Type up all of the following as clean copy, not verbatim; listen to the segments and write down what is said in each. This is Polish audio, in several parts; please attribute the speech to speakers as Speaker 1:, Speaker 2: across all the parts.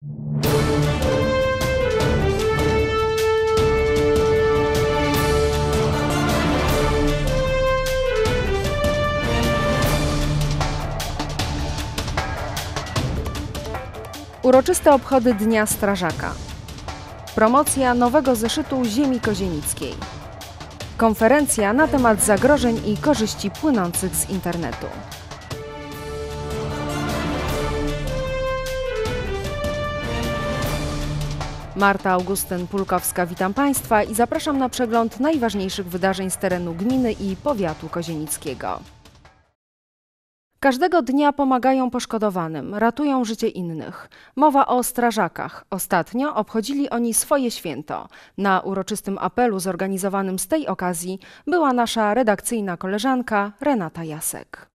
Speaker 1: Uroczyste obchody Dnia Strażaka. Promocja nowego zeszytu Ziemi Kozienickiej. Konferencja na temat zagrożeń i korzyści płynących z internetu. Marta Augustyn-Pulkowska, witam Państwa i zapraszam na przegląd najważniejszych wydarzeń z terenu gminy i powiatu kozienickiego. Każdego dnia pomagają poszkodowanym, ratują życie innych. Mowa o strażakach. Ostatnio obchodzili oni swoje święto. Na uroczystym apelu zorganizowanym z tej okazji była nasza redakcyjna koleżanka Renata Jasek.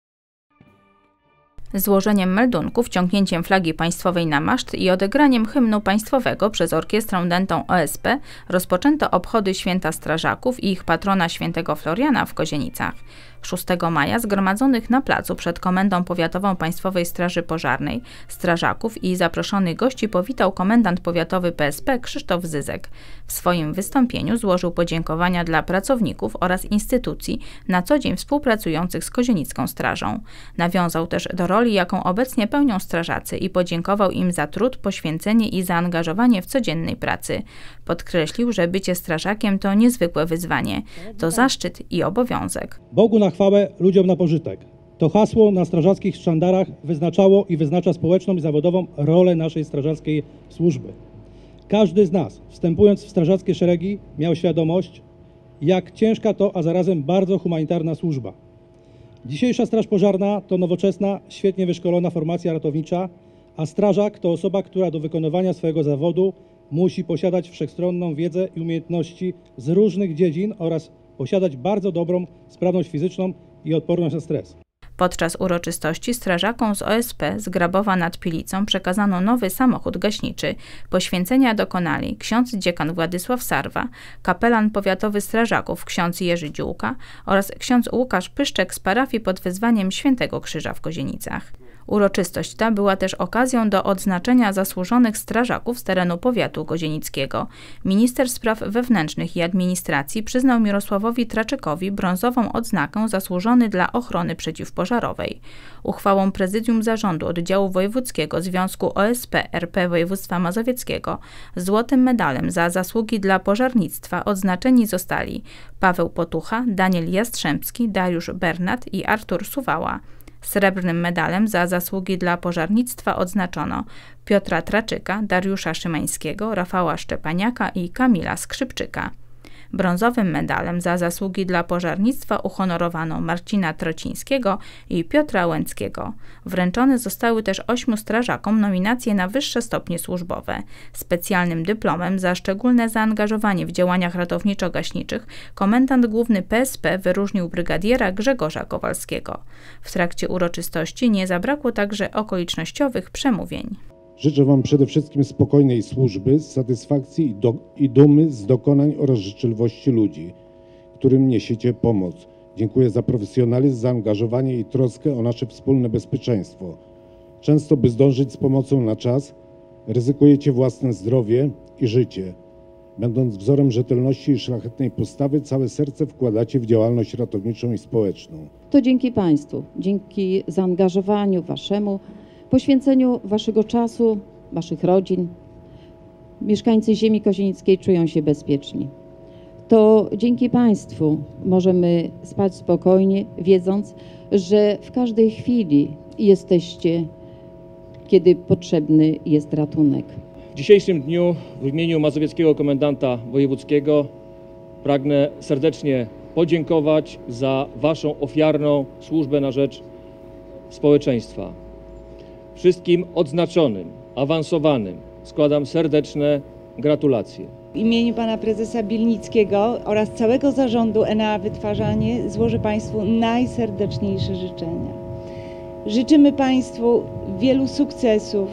Speaker 2: Złożeniem meldunków, ciągnięciem flagi państwowej na maszt i odegraniem hymnu państwowego przez orkiestrę dętą OSP rozpoczęto obchody Święta Strażaków i ich patrona Świętego Floriana w Kozienicach. 6 maja zgromadzonych na placu przed Komendą Powiatową Państwowej Straży Pożarnej, strażaków i zaproszonych gości powitał komendant powiatowy PSP Krzysztof Zyzek. W swoim wystąpieniu złożył podziękowania dla pracowników oraz instytucji na co dzień współpracujących z Kozienicką Strażą. Nawiązał też do roli, jaką obecnie pełnią strażacy i podziękował im za trud, poświęcenie i zaangażowanie w codziennej pracy. Podkreślił, że bycie strażakiem to niezwykłe wyzwanie, to zaszczyt i obowiązek.
Speaker 3: Bogu na chwałę, ludziom na pożytek. To hasło na strażackich sztandarach wyznaczało i wyznacza społeczną i zawodową rolę naszej strażackiej służby. Każdy z nas, wstępując w strażackie szeregi, miał świadomość, jak ciężka to, a zarazem bardzo humanitarna służba. Dzisiejsza Straż Pożarna to nowoczesna, świetnie wyszkolona formacja ratownicza, a strażak to osoba, która do wykonywania swojego zawodu musi posiadać wszechstronną wiedzę i umiejętności z różnych dziedzin oraz posiadać bardzo dobrą sprawność fizyczną i odporność na stres.
Speaker 2: Podczas uroczystości strażakom z OSP z Grabowa nad Pilicą przekazano nowy samochód gaśniczy. Poświęcenia dokonali ksiądz dziekan Władysław Sarwa, kapelan powiatowy strażaków ksiądz Jerzy Dziółka oraz ksiądz Łukasz Pyszczek z parafii pod wezwaniem Świętego Krzyża w Kozienicach. Uroczystość ta była też okazją do odznaczenia zasłużonych strażaków z terenu powiatu kozienickiego. Minister Spraw Wewnętrznych i Administracji przyznał Mirosławowi Traczykowi brązową odznakę zasłużony dla ochrony przeciwpożarowej. Uchwałą Prezydium Zarządu Oddziału Wojewódzkiego Związku OSP RP Województwa Mazowieckiego złotym medalem za zasługi dla pożarnictwa odznaczeni zostali Paweł Potucha, Daniel Jastrzębski, Dariusz Bernat i Artur Suwała. Srebrnym medalem za zasługi dla pożarnictwa odznaczono Piotra Traczyka, Dariusza Szymańskiego, Rafała Szczepaniaka i Kamila Skrzypczyka. Brązowym medalem za zasługi dla pożarnictwa uhonorowano Marcina Trocińskiego i Piotra Łęckiego. Wręczone zostały też 8 strażakom nominacje na wyższe stopnie służbowe. Specjalnym dyplomem za szczególne zaangażowanie w działaniach ratowniczo-gaśniczych komendant główny PSP wyróżnił brygadiera Grzegorza Kowalskiego. W trakcie uroczystości nie zabrakło także okolicznościowych przemówień.
Speaker 4: Życzę Wam przede wszystkim spokojnej służby, satysfakcji i dumy z dokonań oraz życzliwości ludzi, którym niesiecie pomoc. Dziękuję za profesjonalizm, zaangażowanie i troskę o nasze wspólne bezpieczeństwo. Często, by zdążyć z pomocą na czas, ryzykujecie własne zdrowie i życie. Będąc wzorem rzetelności i szlachetnej postawy, całe serce wkładacie w działalność ratowniczą i społeczną.
Speaker 5: To dzięki Państwu, dzięki zaangażowaniu Waszemu, poświęceniu Waszego czasu, Waszych rodzin, mieszkańcy ziemi kozienickiej czują się bezpieczni. To dzięki Państwu możemy spać spokojnie, wiedząc, że w każdej chwili jesteście, kiedy potrzebny jest ratunek.
Speaker 6: W dzisiejszym dniu w imieniu Mazowieckiego Komendanta Wojewódzkiego pragnę serdecznie podziękować za Waszą ofiarną służbę na rzecz społeczeństwa. Wszystkim odznaczonym, awansowanym składam serdeczne gratulacje.
Speaker 7: W imieniu pana prezesa Bielnickiego oraz całego zarządu Enea Wytwarzanie złożę Państwu najserdeczniejsze życzenia. Życzymy Państwu wielu sukcesów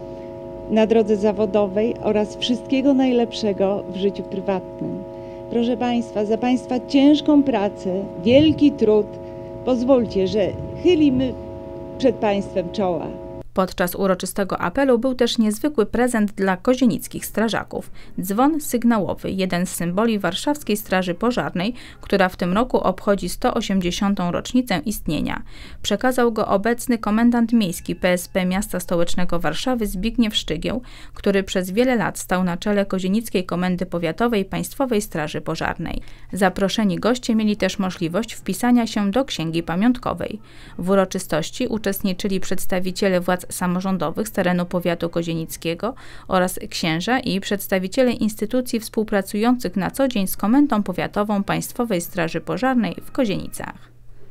Speaker 7: na drodze zawodowej oraz wszystkiego najlepszego w życiu prywatnym. Proszę Państwa, za Państwa ciężką pracę, wielki trud pozwólcie, że chylimy przed Państwem czoła.
Speaker 2: Podczas uroczystego apelu był też niezwykły prezent dla kozienickich strażaków. Dzwon sygnałowy, jeden z symboli warszawskiej Straży Pożarnej, która w tym roku obchodzi 180. rocznicę istnienia. Przekazał go obecny komendant miejski PSP Miasta Stołecznego Warszawy Zbigniew Szczygieł, który przez wiele lat stał na czele Kozienickiej Komendy Powiatowej Państwowej Straży Pożarnej. Zaproszeni goście mieli też możliwość wpisania się do księgi pamiątkowej. W uroczystości uczestniczyli przedstawiciele władz samorządowych z terenu powiatu kozienickiego oraz księża i przedstawiciele instytucji współpracujących na co dzień z Komendą Powiatową Państwowej Straży Pożarnej w Kozienicach.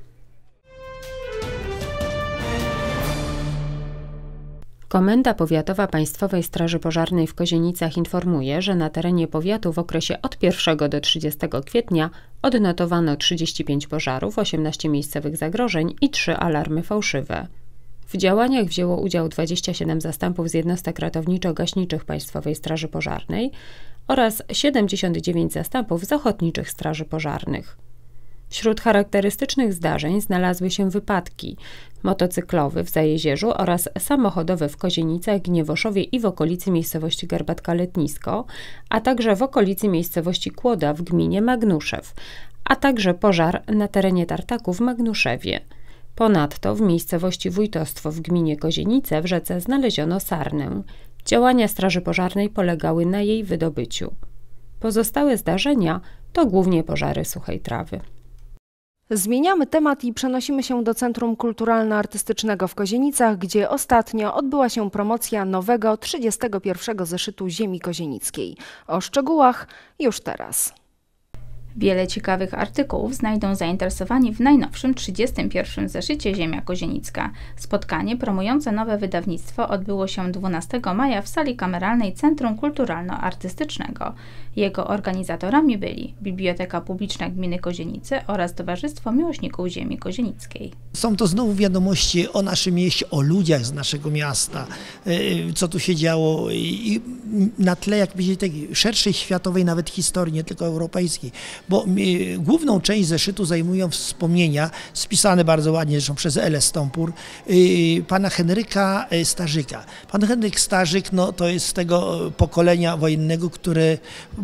Speaker 8: Komenda Powiatowa Państwowej Straży Pożarnej w Kozienicach informuje, że na terenie powiatu w okresie od 1 do 30 kwietnia odnotowano 35 pożarów, 18 miejscowych zagrożeń i 3 alarmy fałszywe. W działaniach wzięło udział 27 zastępów z jednostek ratowniczo-gaśniczych Państwowej Straży Pożarnej oraz 79 zastępów z ochotniczych straży pożarnych. Wśród charakterystycznych zdarzeń znalazły się wypadki motocyklowy w Zajezierzu oraz samochodowy w Kozienicach, Gniewoszowie i w okolicy miejscowości Garbatka-Letnisko, a także w okolicy miejscowości Kłoda w gminie Magnuszew, a także pożar na terenie tartaku w Magnuszewie. Ponadto w miejscowości Wójtostwo w gminie Kozienice w rzece znaleziono sarnę. Działania Straży Pożarnej polegały na jej wydobyciu. Pozostałe zdarzenia to głównie pożary suchej trawy.
Speaker 1: Zmieniamy temat i przenosimy się do Centrum Kulturalno-Artystycznego w Kozienicach, gdzie ostatnio odbyła się promocja nowego 31. zeszytu Ziemi Kozienickiej. O szczegółach już teraz.
Speaker 2: Wiele ciekawych artykułów znajdą zainteresowani w najnowszym 31. zeszycie Ziemia Kozienicka. Spotkanie promujące nowe wydawnictwo odbyło się 12 maja w sali kameralnej Centrum Kulturalno-Artystycznego. Jego organizatorami byli Biblioteka Publiczna Gminy Kozienice oraz Towarzystwo Miłośników Ziemi Kozienickiej.
Speaker 9: Są to znowu wiadomości o naszym mieście, o ludziach z naszego miasta, co tu się działo i na tle jak powiedzieć, tej szerszej światowej nawet historii, nie tylko europejskiej. Bo główną część zeszytu zajmują wspomnienia, spisane bardzo ładnie zresztą przez Elę Stąpur, pana Henryka Starzyka. Pan Henryk Starzyk no, to jest z tego pokolenia wojennego, które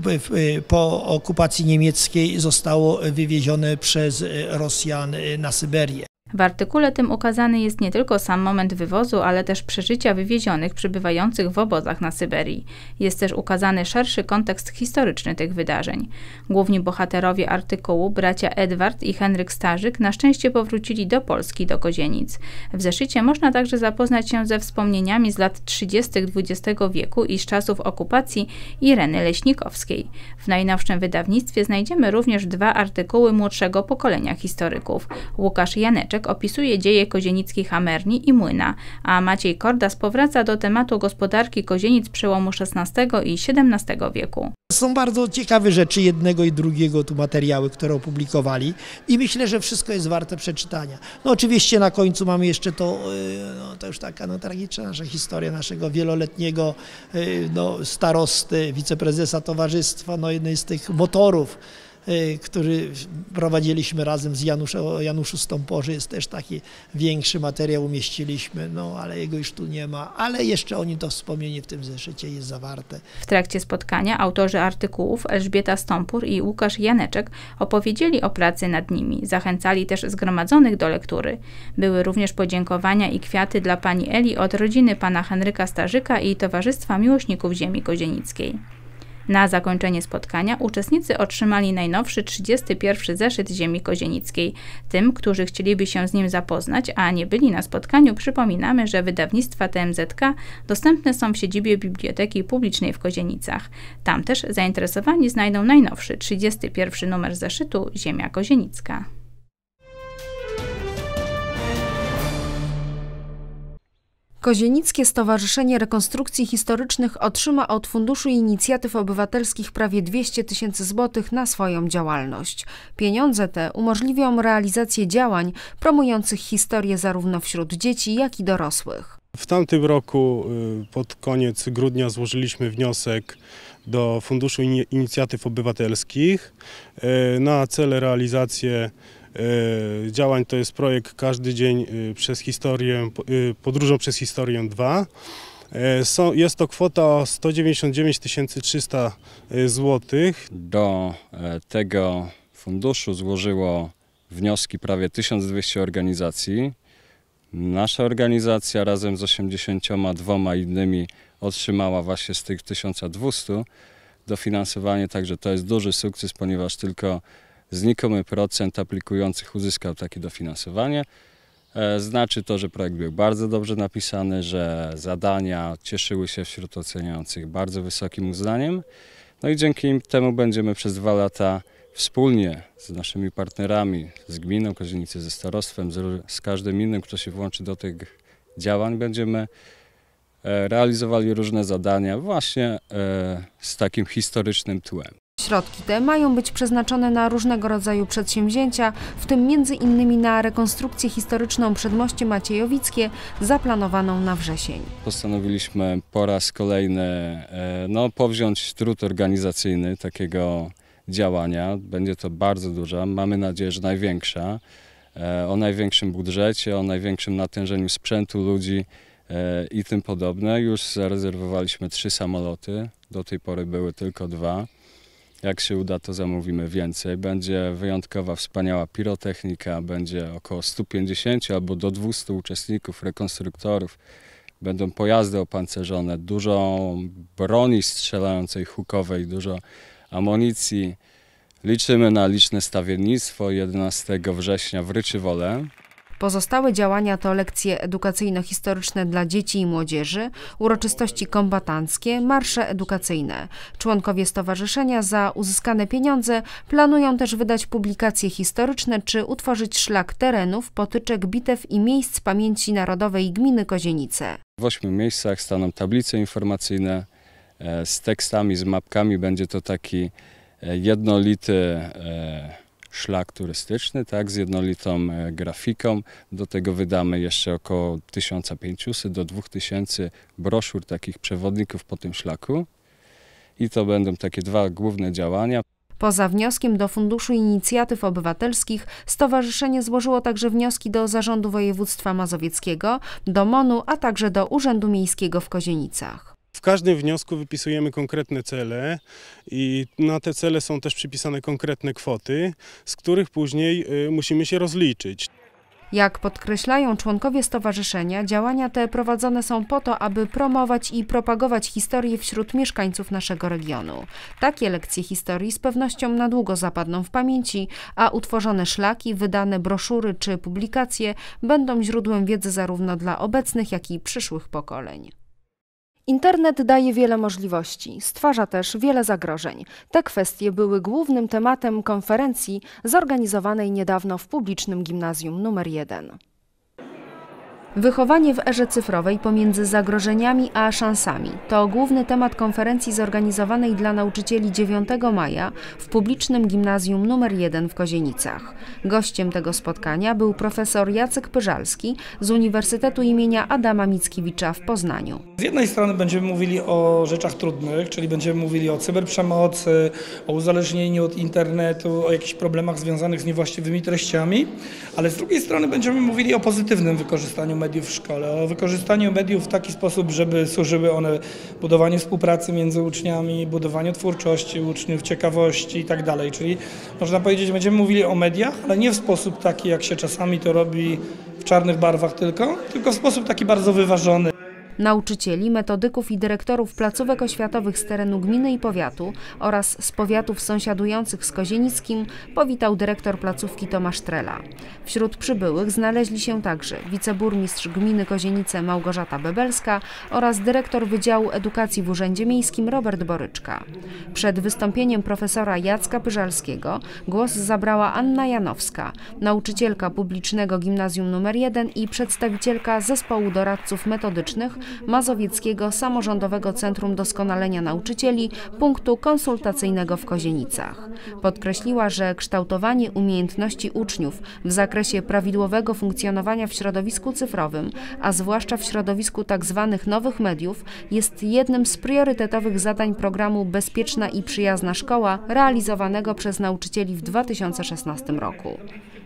Speaker 9: po okupacji niemieckiej zostało wywiezione przez Rosjan na Syberię.
Speaker 2: W artykule tym ukazany jest nie tylko sam moment wywozu, ale też przeżycia wywiezionych przebywających w obozach na Syberii. Jest też ukazany szerszy kontekst historyczny tych wydarzeń. Główni bohaterowie artykułu, bracia Edward i Henryk Starzyk, na szczęście powrócili do Polski, do Kozienic. W zeszycie można także zapoznać się ze wspomnieniami z lat 30. XX wieku i z czasów okupacji Ireny Leśnikowskiej. W najnowszym wydawnictwie znajdziemy również 2 artykuły młodszego pokolenia historyków. Łukasz Janeczek opisuje dzieje kozienickiej Hamerni i Młyna, a Maciej Kordas powraca do tematu gospodarki Kozienic przełomu XVI i XVII wieku.
Speaker 9: Są bardzo ciekawe rzeczy jednego i drugiego tu materiały, które opublikowali i myślę, że wszystko jest warte przeczytania. No oczywiście na końcu mamy jeszcze to, to już taka tragiczna nasza historia naszego wieloletniego starosty, wiceprezesa towarzystwa, jednej z tych motorów, który prowadziliśmy razem z Januszu Stąporze, jest też taki większy materiał, umieściliśmy, ale jego już tu nie ma, ale jeszcze o nim to wspomnienie w tym zeszycie jest zawarte.
Speaker 2: W trakcie spotkania autorzy artykułów Elżbieta Stąpur i Łukasz Janeczek opowiedzieli o pracy nad nimi, zachęcali też zgromadzonych do lektury. Były również podziękowania i kwiaty dla pani Eli od rodziny pana Henryka Starzyka i Towarzystwa Miłośników Ziemi Kozienickiej. Na zakończenie spotkania uczestnicy otrzymali najnowszy 31. zeszyt Ziemi Kozienickiej. Tym, którzy chcieliby się z nim zapoznać, a nie byli na spotkaniu, przypominamy, że wydawnictwa TMZK dostępne są w siedzibie Biblioteki Publicznej w Kozienicach. Tam też zainteresowani znajdą najnowszy 31. numer zeszytu Ziemia Kozienicka.
Speaker 1: Kozienickie Stowarzyszenie Rekonstrukcji Historycznych otrzyma od Funduszu Inicjatyw Obywatelskich prawie 200 000 złotych na swoją działalność. Pieniądze te umożliwią realizację działań promujących historię zarówno wśród dzieci, jak i dorosłych.
Speaker 10: W tamtym roku pod koniec grudnia złożyliśmy wniosek do Funduszu Inicjatyw Obywatelskich na cele realizację działań to jest projekt Każdy dzień przez historię, podróżą przez historię 2. Jest to kwota 199 300 zł.
Speaker 11: Do tego funduszu złożyło wnioski prawie 1200 organizacji. Nasza organizacja razem z 82 innymi otrzymała właśnie z tych 1200 dofinansowanie, także to jest duży sukces, ponieważ tylko znikomy procent aplikujących uzyskał takie dofinansowanie. Znaczy to, że projekt był bardzo dobrze napisany, że zadania cieszyły się wśród oceniających bardzo wysokim uznaniem. No i dzięki temu będziemy przez 2 lata wspólnie z naszymi partnerami, z gminą Kozienice, ze starostwem, z każdym innym, kto się włączy do tych działań, będziemy realizowali różne zadania właśnie z takim historycznym tłem.
Speaker 1: Środki te mają być przeznaczone na różnego rodzaju przedsięwzięcia, w tym m.in. na rekonstrukcję historyczną Przedmoście Maciejowickie zaplanowaną na wrzesień.
Speaker 11: Postanowiliśmy po raz kolejny powziąć trud organizacyjny takiego działania. Będzie to bardzo duża, mamy nadzieję, że największa, o największym budżecie, o największym natężeniu sprzętu, ludzi i tym podobne. Już zarezerwowaliśmy 3 samoloty, do tej pory były tylko 2. Jak się uda, to zamówimy więcej. Będzie wyjątkowa, wspaniała pirotechnika, będzie około 150 albo do 200 uczestników, rekonstruktorów. Będą pojazdy opancerzone, dużo broni strzelającej, hukowej, dużo amunicji. Liczymy na liczne stawiennictwo 11 września w Ryczywole.
Speaker 1: Pozostałe działania to lekcje edukacyjno-historyczne dla dzieci i młodzieży, uroczystości kombatanckie, marsze edukacyjne. Członkowie stowarzyszenia za uzyskane pieniądze planują też wydać publikacje historyczne czy utworzyć szlak terenów, potyczek, bitew i miejsc pamięci narodowej gminy Kozienice.
Speaker 11: W 8 miejscach staną tablice informacyjne z tekstami, z mapkami. Będzie to taki jednolity szlak turystyczny, tak, z jednolitą grafiką. Do tego wydamy jeszcze około 1500 do 2000 broszur, takich przewodników po tym szlaku. I to będą takie 2 główne działania.
Speaker 1: Poza wnioskiem do Funduszu Inicjatyw Obywatelskich stowarzyszenie złożyło także wnioski do Zarządu Województwa Mazowieckiego, do MON-u, a także do Urzędu Miejskiego w Kozienicach.
Speaker 10: W każdym wniosku wypisujemy konkretne cele i na te cele są też przypisane konkretne kwoty, z których później musimy się rozliczyć.
Speaker 1: Jak podkreślają członkowie stowarzyszenia, działania te prowadzone są po to, aby promować i propagować historię wśród mieszkańców naszego regionu. Takie lekcje historii z pewnością na długo zapadną w pamięci, a utworzone szlaki, wydane broszury czy publikacje będą źródłem wiedzy zarówno dla obecnych, jak i przyszłych pokoleń. Internet daje wiele możliwości, stwarza też wiele zagrożeń. Te kwestie były głównym tematem konferencji zorganizowanej niedawno w publicznym gimnazjum nr 1. Wychowanie w erze cyfrowej pomiędzy zagrożeniami a szansami to główny temat konferencji zorganizowanej dla nauczycieli 9 maja w publicznym gimnazjum nr 1 w Kozienicach. Gościem tego spotkania był profesor Jacek Pyżalski z Uniwersytetu imienia Adama Mickiewicza w Poznaniu.
Speaker 12: Z jednej strony będziemy mówili o rzeczach trudnych, czyli będziemy mówili o cyberprzemocy, o uzależnieniu od internetu, o jakichś problemach związanych z niewłaściwymi treściami, ale z drugiej strony będziemy mówili o pozytywnym wykorzystaniu mediów w szkole, o wykorzystaniu mediów w taki sposób, żeby służyły one budowaniu współpracy między uczniami, budowaniu twórczości uczniów, ciekawości itd. Czyli można powiedzieć, że będziemy mówili o mediach, ale nie w sposób taki, jak się czasami to robi w czarnych barwach tylko w sposób taki bardzo wyważony.
Speaker 1: Nauczycieli, metodyków i dyrektorów placówek oświatowych z terenu gminy i powiatu oraz z powiatów sąsiadujących z Kozienickim powitał dyrektor placówki Tomasz Trela. Wśród przybyłych znaleźli się także wiceburmistrz gminy Kozienice Małgorzata Bebelska oraz dyrektor Wydziału Edukacji w Urzędzie Miejskim Robert Boryczka. Przed wystąpieniem profesora Jacka Pyżalskiego głos zabrała Anna Janowska, nauczycielka publicznego gimnazjum nr 1 i przedstawicielka zespołu doradców metodycznych Mazowieckiego Samorządowego Centrum Doskonalenia Nauczycieli, punktu konsultacyjnego w Kozienicach. Podkreśliła, że kształtowanie umiejętności uczniów w zakresie prawidłowego funkcjonowania w środowisku cyfrowym, a zwłaszcza w środowisku tzw. nowych mediów, jest jednym z priorytetowych zadań programu Bezpieczna i Przyjazna Szkoła realizowanego przez nauczycieli w 2016 roku.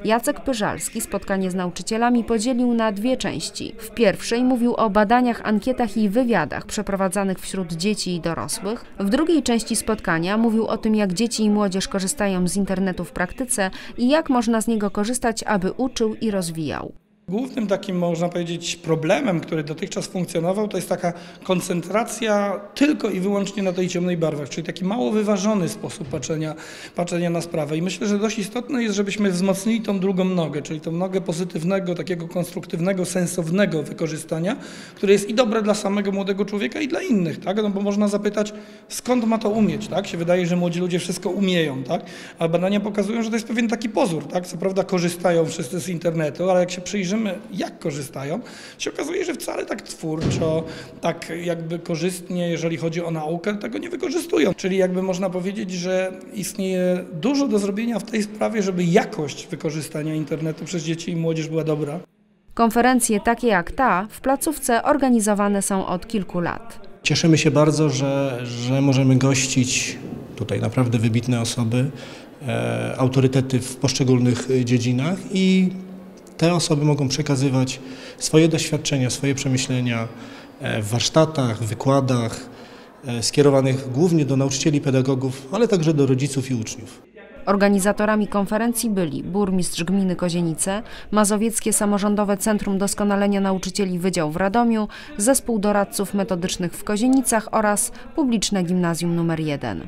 Speaker 1: Jacek Pyżalski spotkanie z nauczycielami podzielił na dwie części. W pierwszej mówił o badaniach, ankietach i wywiadach przeprowadzanych wśród dzieci i dorosłych. W drugiej części spotkania mówił o tym, jak dzieci i młodzież korzystają z internetu w praktyce i jak można z niego korzystać, aby uczył i rozwijał.
Speaker 12: Głównym takim, można powiedzieć, problemem, który dotychczas funkcjonował, to jest taka koncentracja tylko i wyłącznie na tej ciemnej barwach, czyli taki mało wyważony sposób patrzenia na sprawę. I myślę, że dość istotne jest, żebyśmy wzmocnili tą drugą nogę, czyli tą nogę pozytywnego, takiego konstruktywnego, sensownego wykorzystania, które jest i dobre dla samego młodego człowieka i dla innych, tak? No bo można zapytać, skąd ma to umieć, tak? Się wydaje, że młodzi ludzie wszystko umieją, tak? A badania pokazują, że to jest pewien taki pozór, tak? Co prawda korzystają wszyscy z internetu, ale jak się przyjrzymy, jak korzystają, się okazuje, że wcale tak twórczo, tak jakby korzystnie, jeżeli chodzi o naukę, tego nie wykorzystują. Czyli jakby można powiedzieć, że istnieje dużo do zrobienia w tej sprawie, żeby jakość wykorzystania internetu przez dzieci i młodzież była dobra.
Speaker 1: Konferencje takie jak ta w placówce organizowane są od kilku lat.
Speaker 13: Cieszymy się bardzo, że możemy gościć tutaj naprawdę wybitne osoby, autorytety w poszczególnych dziedzinach i te osoby mogą przekazywać swoje doświadczenia, swoje przemyślenia w warsztatach, wykładach skierowanych głównie do nauczycieli, pedagogów, ale także do rodziców i uczniów.
Speaker 1: Organizatorami konferencji byli burmistrz gminy Kozienice, Mazowieckie Samorządowe Centrum Doskonalenia Nauczycieli Wydział w Radomiu, Zespół Doradców Metodycznych w Kozienicach oraz Publiczne Gimnazjum nr 1.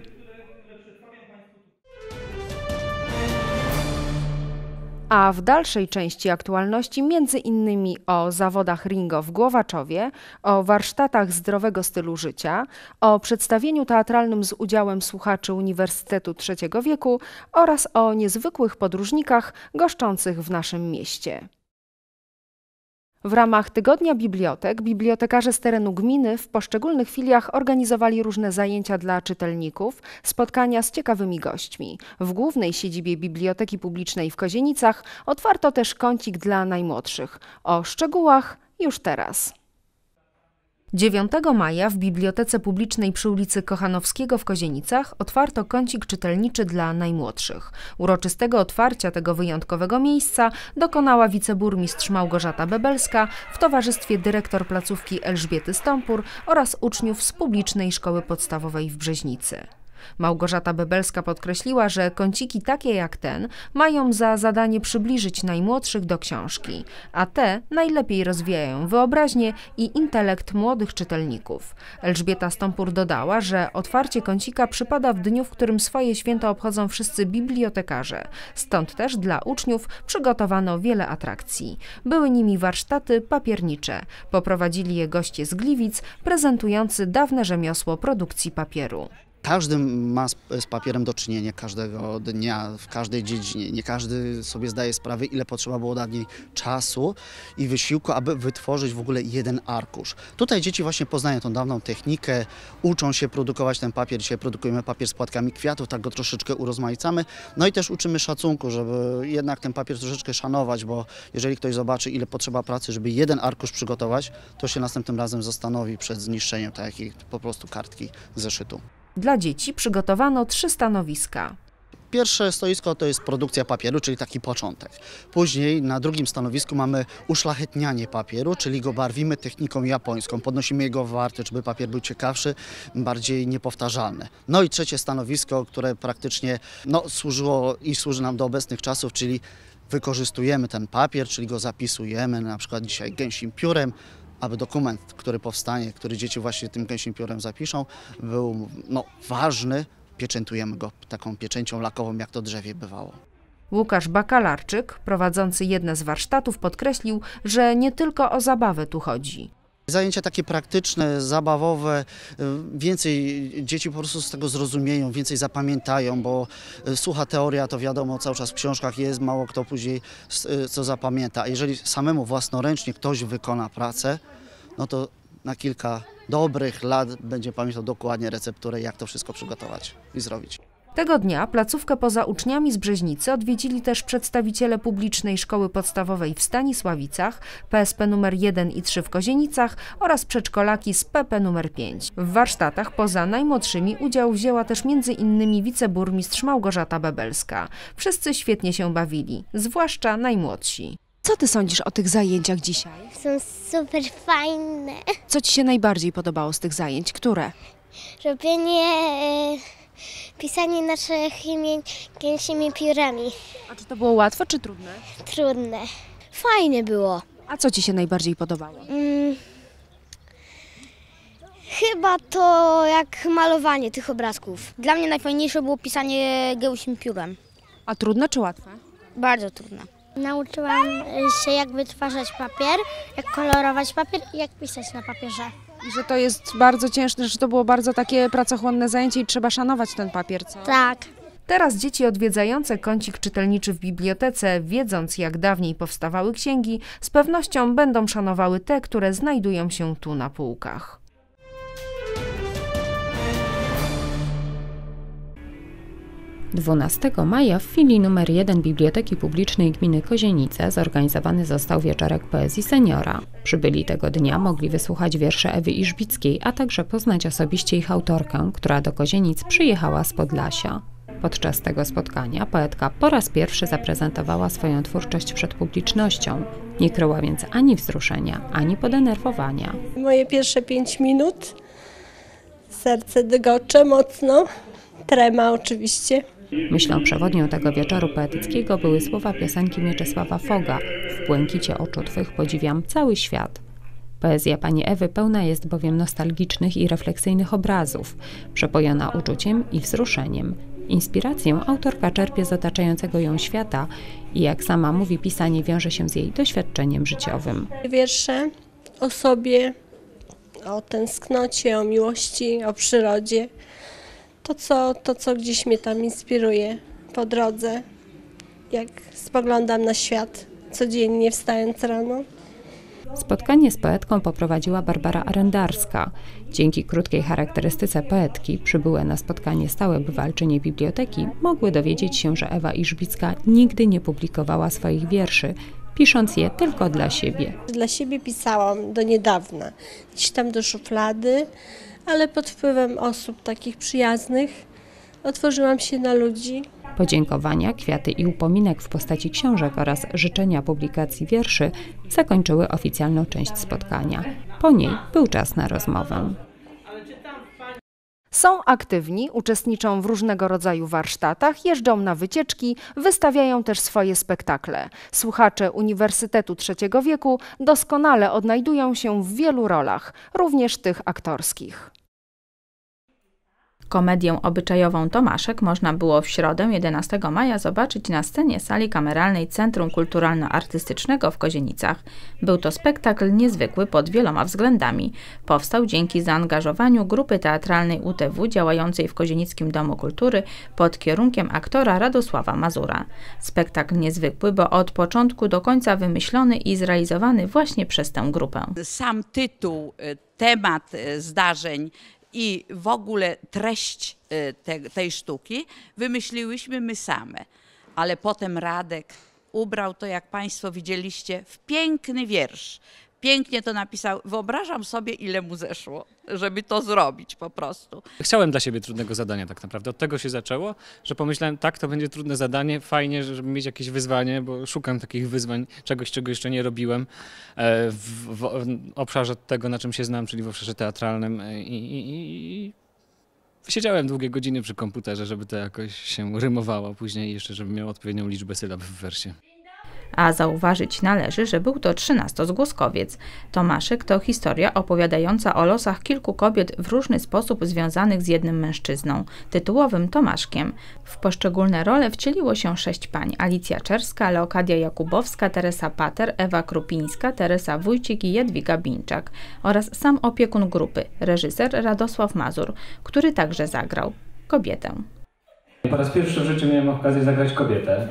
Speaker 1: A w dalszej części aktualności między innymi o zawodach Ringo w Głowaczowie, o warsztatach zdrowego stylu życia, o przedstawieniu teatralnym z udziałem słuchaczy Uniwersytetu III wieku oraz o niezwykłych podróżnikach goszczących w naszym mieście. W ramach Tygodnia Bibliotek bibliotekarze z terenu gminy w poszczególnych filiach organizowali różne zajęcia dla czytelników, spotkania z ciekawymi gośćmi. W głównej siedzibie Biblioteki Publicznej w Kozienicach otwarto też kącik dla najmłodszych. O szczegółach już teraz. 9 maja w Bibliotece Publicznej przy ulicy Kochanowskiego w Kozienicach otwarto kącik czytelniczy dla najmłodszych. Uroczystego otwarcia tego wyjątkowego miejsca dokonała wiceburmistrz Małgorzata Bebelska w towarzystwie dyrektor placówki Elżbiety Stąpur oraz uczniów z Publicznej Szkoły Podstawowej w Brzeźnicy. Małgorzata Bebelska podkreśliła, że kąciki takie jak ten mają za zadanie przybliżyć najmłodszych do książki, a te najlepiej rozwijają wyobraźnię i intelekt młodych czytelników. Elżbieta Stąpur dodała, że otwarcie kącika przypada w dniu, w którym swoje święto obchodzą wszyscy bibliotekarze. Stąd też dla uczniów przygotowano wiele atrakcji. Były nimi warsztaty papiernicze. Poprowadzili je goście z Gliwic, prezentujący dawne rzemiosło produkcji papieru.
Speaker 14: Każdy ma z papierem do czynienia każdego dnia, w każdej dziedzinie. Nie każdy sobie zdaje sprawę, ile potrzeba było dawniej czasu i wysiłku, aby wytworzyć w ogóle jeden arkusz. Tutaj dzieci właśnie poznają tą dawną technikę, uczą się produkować ten papier. Dzisiaj produkujemy papier z płatkami kwiatów, tak go troszeczkę urozmaicamy. No i też uczymy szacunku, żeby jednak ten papier troszeczkę szanować, bo jeżeli ktoś zobaczy, ile potrzeba pracy, żeby jeden arkusz przygotować, to się następnym razem zastanowi przed zniszczeniem takiej po prostu kartki zeszytu.
Speaker 1: Dla dzieci przygotowano 3 stanowiska.
Speaker 14: Pierwsze stoisko to jest produkcja papieru, czyli taki początek. Później na drugim stanowisku mamy uszlachetnianie papieru, czyli go barwimy techniką japońską. Podnosimy jego wartość, żeby papier był ciekawszy, bardziej niepowtarzalny. No i trzecie stanowisko, które praktycznie służyło i służy nam do obecnych czasów, czyli wykorzystujemy ten papier, czyli go zapisujemy, na przykład dzisiaj gęsim piórem, aby dokument, który powstanie, który dzieci właśnie tym gęsim piórem zapiszą, był ważny, pieczętujemy go taką pieczęcią lakową, jak to drzewie bywało.
Speaker 1: Łukasz Bakalarczyk, prowadzący jedne z warsztatów, podkreślił, że nie tylko o zabawę tu chodzi.
Speaker 14: Zajęcia takie praktyczne, zabawowe, więcej dzieci po prostu z tego zrozumieją, więcej zapamiętają, bo sucha teoria to wiadomo cały czas w książkach jest, mało kto później co zapamięta. A jeżeli samemu własnoręcznie ktoś wykona pracę, no to na kilka dobrych lat będzie pamiętał dokładnie recepturę, jak to wszystko przygotować i zrobić.
Speaker 1: Tego dnia placówkę poza uczniami z Brzeźnicy odwiedzili też przedstawiciele Publicznej Szkoły Podstawowej w Stanisławicach, PSP nr 1 i 3 w Kozienicach oraz przedszkolaki z PP nr 5. W warsztatach poza najmłodszymi udział wzięła też m.in. wiceburmistrz Małgorzata Bebelska. Wszyscy świetnie się bawili, zwłaszcza najmłodsi. Co ty sądzisz o tych zajęciach dzisiaj?
Speaker 15: Są super fajne.
Speaker 1: Co ci się najbardziej podobało z tych zajęć? Które?
Speaker 15: Robienie, pisanie naszych imion gęsimi piórami.
Speaker 1: A czy to było łatwe czy trudne?
Speaker 15: Trudne. Fajnie było.
Speaker 1: A co ci się najbardziej podobało?
Speaker 15: Chyba to jak malowanie tych obrazków. Dla mnie najfajniejsze było pisanie gęsim piórem.
Speaker 1: A trudne czy łatwe?
Speaker 15: Bardzo trudne. Nauczyłam się, jak wytwarzać papier, jak kolorować papier i jak pisać na papierze.
Speaker 1: I że to jest bardzo ciężkie, że to było bardzo takie pracochłonne zajęcie i trzeba szanować ten papier, co?
Speaker 15: Tak.
Speaker 1: Teraz dzieci odwiedzające kącik czytelniczy w bibliotece, wiedząc jak dawniej powstawały księgi, z pewnością będą szanowały te, które znajdują się tu na półkach.
Speaker 8: Dwunastego maja w filii nr 1 Biblioteki Publicznej Gminy Kozienice zorganizowany został wieczorek poezji seniora. Przybyli tego dnia mogli wysłuchać wierszy Ewy Iżbickiej, a także poznać osobiście ich autorkę, która do Kozienic przyjechała z Podlasia. Podczas tego spotkania poetka po raz pierwszy zaprezentowała swoją twórczość przed publicznością. Nie kryła więc ani wzruszenia, ani podenerwowania.
Speaker 16: Moje pierwsze 5 minut, serce dygocze mocno, trema oczywiście.
Speaker 8: Myślą przewodnią tego wieczoru poetyckiego były słowa piosenki Mieczysława Foga „W błękicie oczu Twych podziwiam cały świat”. Poezja pani Ewy pełna jest bowiem nostalgicznych i refleksyjnych obrazów, przepojona uczuciem i wzruszeniem. Inspirację autorka czerpie z otaczającego ją świata i jak sama mówi, pisanie wiąże się z jej doświadczeniem życiowym.
Speaker 16: Wiersze o sobie, o tęsknocie, o miłości, o przyrodzie. To, co gdzieś mnie tam inspiruje po drodze, jak spoglądam na świat codziennie wstając rano.
Speaker 8: Spotkanie z poetką poprowadziła Barbara Arendarska. Dzięki krótkiej charakterystyce poetki przybyłe na spotkanie stałe bywalczynie biblioteki mogły dowiedzieć się, że Ewa Iżbicka nigdy nie publikowała swoich wierszy, pisząc je tylko dla siebie.
Speaker 16: Dla siebie pisałam do niedawna, gdzieś tam do szuflady, ale pod wpływem osób takich przyjaznych otworzyłam się na ludzi.
Speaker 8: Podziękowania, kwiaty i upominek w postaci książek oraz życzenia publikacji wierszy zakończyły oficjalną część spotkania. Po niej był czas na rozmowę.
Speaker 1: Są aktywni, uczestniczą w różnego rodzaju warsztatach, jeżdżą na wycieczki, wystawiają też swoje spektakle. Słuchacze Uniwersytetu Trzeciego Wieku doskonale odnajdują się w wielu rolach, również tych aktorskich.
Speaker 2: Komedię obyczajową Tomaszek można było w środę 11 maja zobaczyć na scenie sali kameralnej Centrum Kulturalno-Artystycznego w Kozienicach. Był to spektakl niezwykły pod wieloma względami. Powstał dzięki zaangażowaniu grupy teatralnej UTW działającej w Kozienickim Domu Kultury pod kierunkiem aktora Radosława Mazura. Spektakl niezwykły, bo od początku do końca wymyślony i zrealizowany właśnie przez tę grupę.
Speaker 17: Sam tytuł, temat zdarzeń i w ogóle treść tej sztuki wymyśliłyśmy my same. Ale potem Radek ubrał to, jak Państwo widzieliście, w piękny wiersz. Pięknie to napisał. Wyobrażam sobie, ile mu zeszło, żeby to zrobić po prostu.
Speaker 18: Chciałem dla siebie trudnego zadania tak naprawdę. Od tego się zaczęło, że pomyślałem, tak, to będzie trudne zadanie, fajnie, żeby mieć jakieś wyzwanie, bo szukam takich wyzwań, czegoś, czego jeszcze nie robiłem w obszarze tego, na czym się znam, czyli w obszarze teatralnym i siedziałem długie godziny przy komputerze, żeby to jakoś się rymowało później jeszcze, żeby miał odpowiednią liczbę sylab w wersie.
Speaker 2: A zauważyć należy, że był to 13-zgłoskowiec. Tomaszek to historia opowiadająca o losach kilku kobiet w różny sposób związanych z jednym mężczyzną, tytułowym Tomaszkiem. W poszczególne role wcieliło się 6 pań: Alicja Czerska, Leokadia Jakubowska, Teresa Pater, Ewa Krupińska, Teresa Wójcik i Jadwiga Bińczak oraz sam opiekun grupy, reżyser Radosław Mazur, który także zagrał kobietę.
Speaker 18: Po raz pierwszy w życiu miałem okazję zagrać kobietę.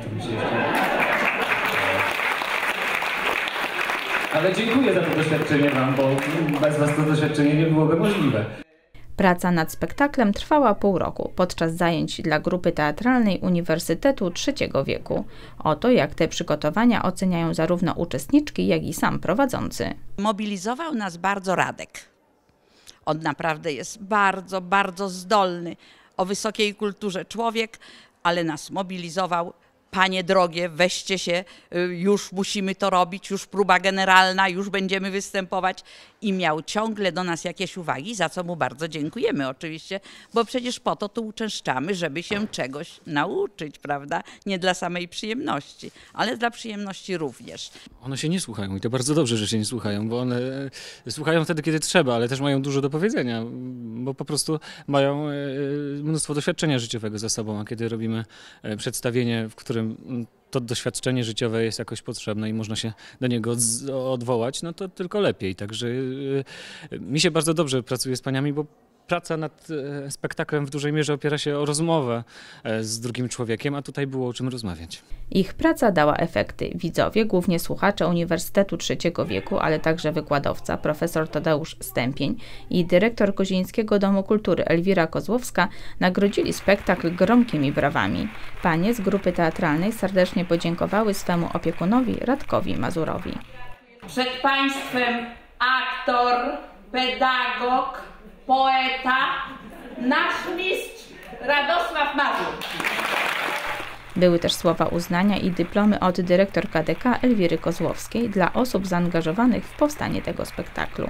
Speaker 18: Ale dziękuję za to doświadczenie Wam, bo bez Was to doświadczenie nie byłoby możliwe.
Speaker 2: Praca nad spektaklem trwała pół roku podczas zajęć dla grupy teatralnej Uniwersytetu III wieku. Oto jak te przygotowania oceniają zarówno uczestniczki, jak i sam prowadzący.
Speaker 17: Mobilizował nas bardzo Radek. On naprawdę jest bardzo, bardzo zdolny, o wysokiej kulturze człowiek, ale nas mobilizował. Panie drogie, weźcie się, już musimy to robić, już próba generalna, już będziemy występować. I miał ciągle do nas jakieś uwagi, za co mu bardzo dziękujemy oczywiście, bo przecież po to tu uczęszczamy, żeby się czegoś nauczyć, prawda? Nie dla samej przyjemności, ale dla przyjemności również.
Speaker 18: One się nie słuchają i to bardzo dobrze, że się nie słuchają, bo one słuchają wtedy, kiedy trzeba, ale też mają dużo do powiedzenia, bo po prostu mają mnóstwo doświadczenia życiowego za sobą, a kiedy robimy przedstawienie, w którym to doświadczenie życiowe jest jakoś potrzebne i można się do niego odwołać, no to tylko lepiej. Także mi się bardzo dobrze pracuje z paniami, bo praca nad spektaklem w dużej mierze opiera się o rozmowę z drugim człowiekiem, a tutaj było o czym rozmawiać.
Speaker 2: Ich praca dała efekty. Widzowie, głównie słuchacze Uniwersytetu III wieku, ale także wykładowca, profesor Tadeusz Stępień i dyrektor Kozienieckiego Domu Kultury Elwira Kozłowska nagrodzili spektakl gromkimi brawami. Panie z grupy teatralnej serdecznie podziękowały swemu opiekunowi Radkowi Mazurowi.
Speaker 17: Przed Państwem aktor, pedagog, poeta, nasz mistrz Radosław Mazur.
Speaker 2: Były też słowa uznania i dyplomy od dyrektor KDK Elwiry Kozłowskiej dla osób zaangażowanych w powstanie tego spektaklu.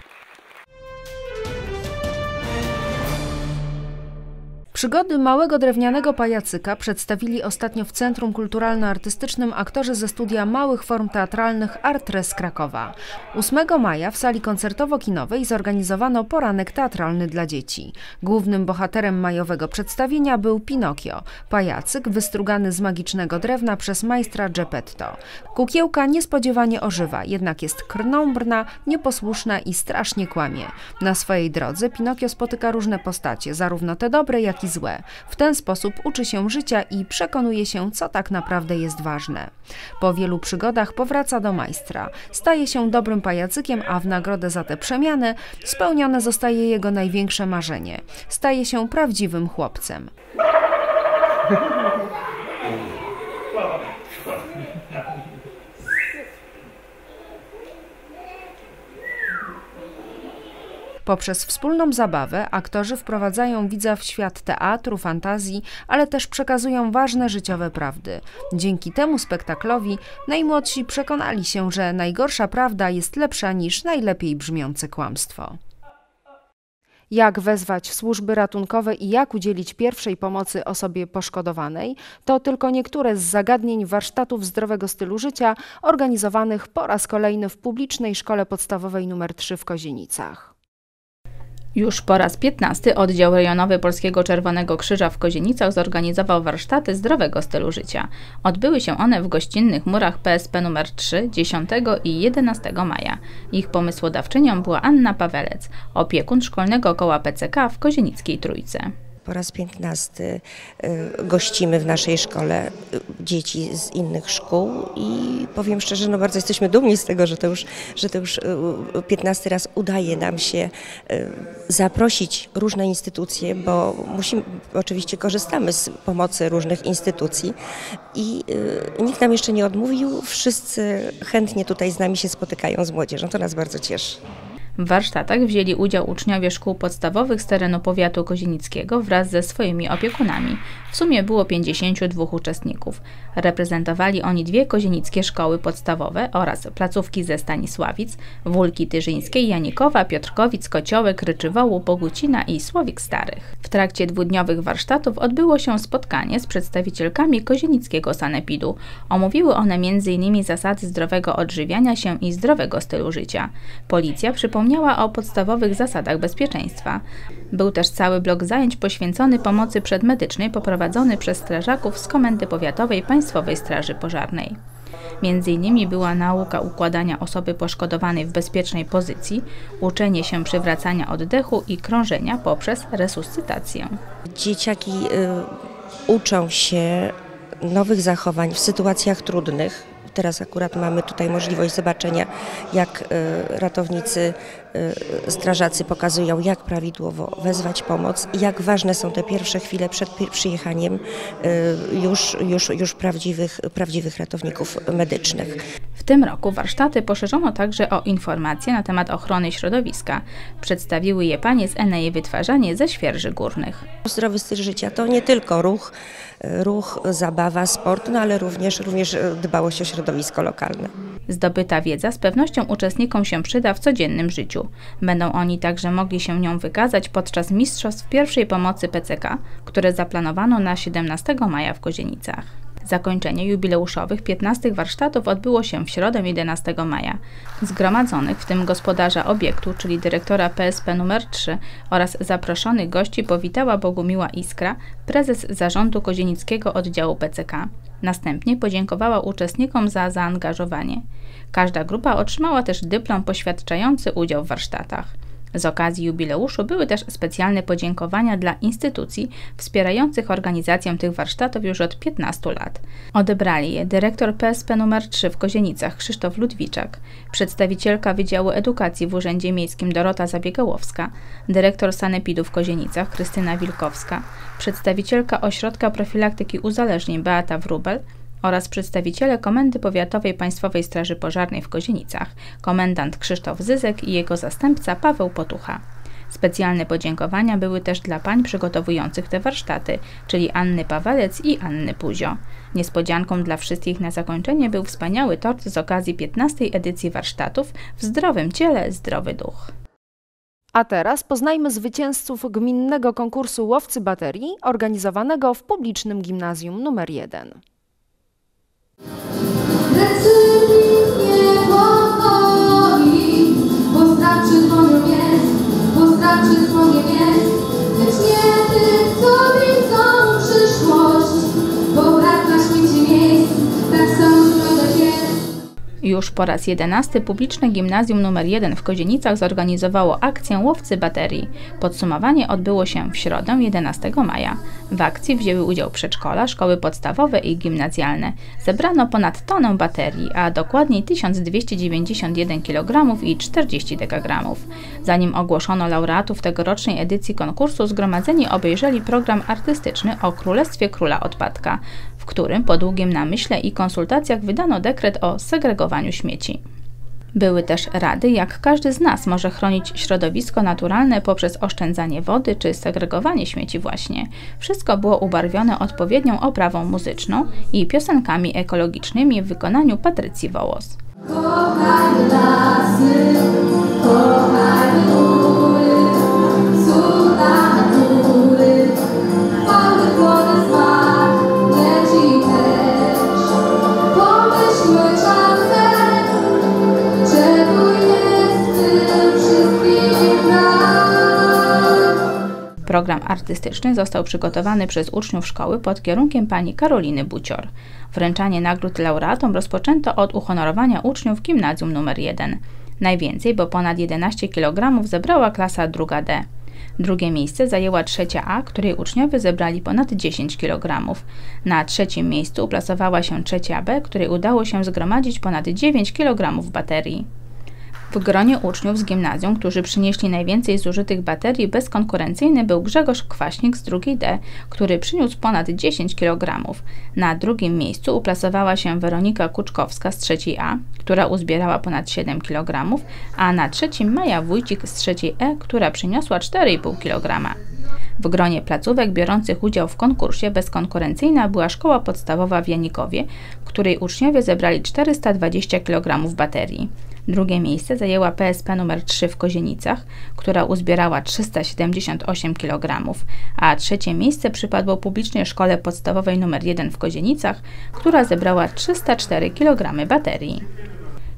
Speaker 1: Przygody małego drewnianego pajacyka przedstawili ostatnio w Centrum Kulturalno-Artystycznym aktorzy ze studia małych form teatralnych Artres Krakowa. 8 maja w sali koncertowo-kinowej zorganizowano poranek teatralny dla dzieci. Głównym bohaterem majowego przedstawienia był Pinokio, pajacyk wystrugany z magicznego drewna przez majstra Geppetto. Kukiełka niespodziewanie ożywa, jednak jest krnąbrna, nieposłuszna i strasznie kłamie. Na swojej drodze Pinokio spotyka różne postacie, zarówno te dobre, jak i złe. W ten sposób uczy się życia i przekonuje się, co tak naprawdę jest ważne. Po wielu przygodach powraca do majstra. Staje się dobrym pajacykiem, a w nagrodę za tę przemianę spełnione zostaje jego największe marzenie. Staje się prawdziwym chłopcem. Poprzez wspólną zabawę aktorzy wprowadzają widza w świat teatru, fantazji, ale też przekazują ważne życiowe prawdy. Dzięki temu spektaklowi najmłodsi przekonali się, że najgorsza prawda jest lepsza niż najlepiej brzmiące kłamstwo. Jak wezwać służby ratunkowe i jak udzielić pierwszej pomocy osobie poszkodowanej, to tylko niektóre z zagadnień warsztatów zdrowego stylu życia organizowanych po raz kolejny w publicznej szkole podstawowej nr 3 w Kozienicach.
Speaker 2: Już po raz 15 oddział rejonowy Polskiego Czerwonego Krzyża w Kozienicach zorganizował warsztaty zdrowego stylu życia. Odbyły się one w gościnnych murach PSP nr 3 10 i 11 maja. Ich pomysłodawczynią była Anna Pawelec, opiekun szkolnego koła PCK w Kozienickiej Trójce.
Speaker 19: Po raz 15 gościmy w naszej szkole dzieci z innych szkół i powiem szczerze, no bardzo jesteśmy dumni z tego, że to już 15 raz udaje nam się zaprosić różne instytucje, bo oczywiście korzystamy z pomocy różnych instytucji i nikt nam jeszcze nie odmówił, wszyscy chętnie tutaj z nami się spotykają z młodzieżą, to nas bardzo cieszy.
Speaker 2: W warsztatach wzięli udział uczniowie szkół podstawowych z terenu powiatu kozienickiego wraz ze swoimi opiekunami. W sumie było 52 uczestników. Reprezentowali oni 2 kozienickie szkoły podstawowe oraz placówki ze Stanisławic, Wólki Tyżyńskiej, Janikowa, Piotrkowic, Kociołek, Ryczywołu, Bogucina i Słowik Starych. W trakcie 2-dniowych warsztatów odbyło się spotkanie z przedstawicielkami kozienickiego sanepidu. Omówiły one m.in. zasady zdrowego odżywiania się i zdrowego stylu życia. Policja przypomniała o podstawowych zasadach bezpieczeństwa. Był też cały blok zajęć poświęcony pomocy przedmedycznej poprowadzony przez strażaków z Komendy Powiatowej Państwowej Straży Pożarnej. Między innymi była nauka układania osoby poszkodowanej w bezpiecznej pozycji, uczenie się przywracania oddechu i krążenia poprzez resuscytację.
Speaker 19: Dzieciaki uczą się nowych zachowań w sytuacjach trudnych. Teraz akurat mamy tutaj możliwość zobaczenia, jak ratownicy, strażacy pokazują, jak prawidłowo wezwać pomoc, jak ważne są te pierwsze chwile przed przyjechaniem już prawdziwych ratowników medycznych.
Speaker 2: W tym roku warsztaty poszerzono także o informacje na temat ochrony środowiska. Przedstawiły je panie z Enei Wytwarzanie ze Świerży Górnych.
Speaker 19: Zdrowy styl życia to nie tylko ruch, zabawa, sport, no ale również dbałość o środowisko lokalne.
Speaker 2: Zdobyta wiedza z pewnością uczestnikom się przyda w codziennym życiu. Będą oni także mogli się nią wykazać podczas mistrzostw pierwszej pomocy PCK, które zaplanowano na 17 maja w Kozienicach. Zakończenie jubileuszowych 15 warsztatów odbyło się w środę 11 maja. Zgromadzonych, w tym gospodarza obiektu, czyli dyrektora PSP nr 3 oraz zaproszonych gości powitała Bogumiła Iskra, prezes zarządu kozienickiego oddziału PCK. Następnie podziękowała uczestnikom za zaangażowanie. Każda grupa otrzymała też dyplom poświadczający udział w warsztatach. Z okazji jubileuszu były też specjalne podziękowania dla instytucji wspierających organizację tych warsztatów już od 15 lat. Odebrali je dyrektor PSP nr 3 w Kozienicach Krzysztof Ludwiczak, przedstawicielka Wydziału Edukacji w Urzędzie Miejskim Dorota Zabiegałowska, dyrektor Sanepidu w Kozienicach Krystyna Wilkowska, przedstawicielka Ośrodka Profilaktyki Uzależnień Beata Wróbel oraz przedstawiciele Komendy Powiatowej Państwowej Straży Pożarnej w Kozienicach, komendant Krzysztof Zyzek i jego zastępca Paweł Potucha. Specjalne podziękowania były też dla pań przygotowujących te warsztaty, czyli Anny Pawelec i Anny Puzio. Niespodzianką dla wszystkich na zakończenie był wspaniały tort z okazji 15. edycji warsztatów W zdrowym ciele, zdrowy duch.
Speaker 1: A teraz poznajmy zwycięzców gminnego konkursu Łowcy Baterii organizowanego w publicznym gimnazjum nr 1.
Speaker 20: Lecz nie tych, co widzą przyszłość, bo brak na świecie miejsc, tak samo środek jest.
Speaker 2: Już po raz 11 publiczne gimnazjum nr 1 w Kozienicach zorganizowało akcję Łowcy Baterii. Podsumowanie odbyło się w środę 11 maja. W akcji wzięły udział przedszkola, szkoły podstawowe i gimnazjalne. Zebrano ponad tonę baterii, a dokładniej 1291 kg i 40 dekagramów. Zanim ogłoszono laureatów tegorocznej edycji konkursu, zgromadzeni obejrzeli program artystyczny o Królestwie Króla Odpadka, w którym po długim namyśle i konsultacjach wydano dekret o segregowaniu śmieci. Były też rady, jak każdy z nas może chronić środowisko naturalne poprzez oszczędzanie wody czy segregowanie śmieci właśnie. Wszystko było ubarwione odpowiednią oprawą muzyczną i piosenkami ekologicznymi w wykonaniu Patrycji Wołos.
Speaker 20: Kochaj lasy, kochaj góry, cuda natury, chwały płonę smak, leci też. Pomyślmy czasem, czego jest w tym wszystkim nam.
Speaker 2: Program artystyczny został przygotowany przez uczniów szkoły pod kierunkiem pani Karoliny Bucior. Wręczanie nagród laureatom rozpoczęto od uhonorowania uczniów gimnazjum nr 1. Najwięcej, bo ponad 11 kg zebrała klasa 2D. Drugie miejsce zajęła 3A, której uczniowie zebrali ponad 10 kg. Na trzecim miejscu uplasowała się 3B, której udało się zgromadzić ponad 9 kg baterii. W gronie uczniów z gimnazjum, którzy przynieśli najwięcej zużytych baterii, bezkonkurencyjny był Grzegorz Kwaśnik z 2D, który przyniósł ponad 10 kg. Na drugim miejscu uplasowała się Weronika Kuczkowska z 3A, która uzbierała ponad 7 kg, a na trzecim Maja Wójcik z 3E, która przyniosła 4,5 kg. W gronie placówek biorących udział w konkursie bezkonkurencyjna była szkoła podstawowa w Janikowie, której uczniowie zebrali 420 kg baterii. Drugie miejsce zajęła PSP nr 3 w Kozienicach, która uzbierała 378 kg, a trzecie miejsce przypadło publicznej szkole podstawowej nr 1 w Kozienicach, która zebrała 304 kg baterii.